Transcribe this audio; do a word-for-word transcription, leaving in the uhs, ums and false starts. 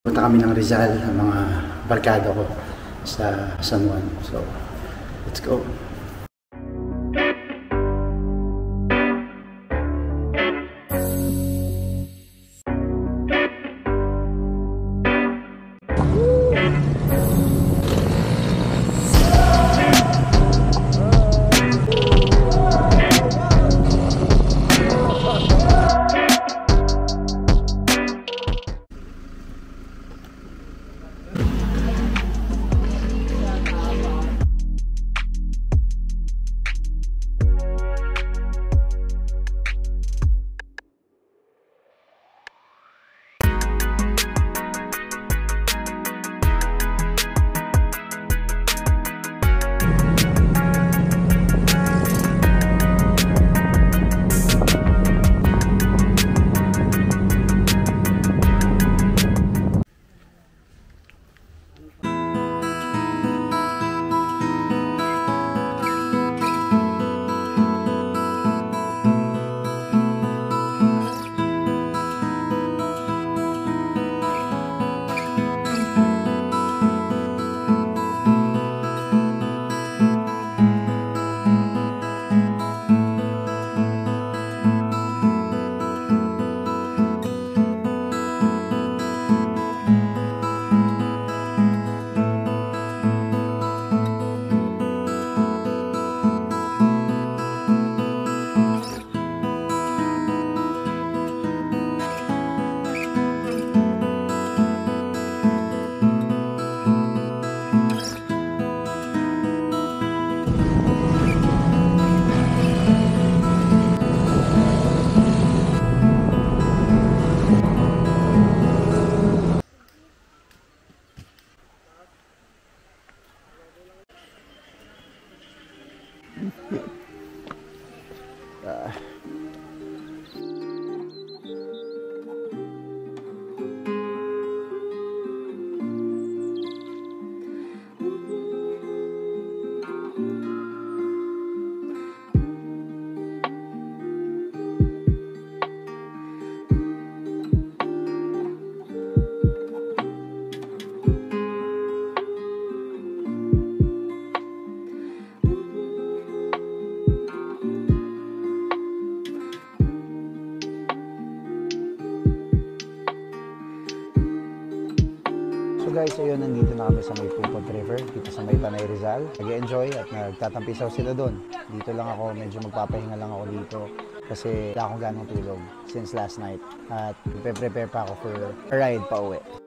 Punta kami ng Rizal, ng mga barkada ko sa San Juan. So, let's go. Uh, So guys, ayun, nandito na kami sa may Pupot River, dito sa may Tanay, Rizal. Nag-enjoy at nagtatampisaw sila doon. Dito lang ako, medyo magpapahinga lang ako dito kasi wala akong ganong tulog since last night. At prepare pa ako for a ride pa uwi.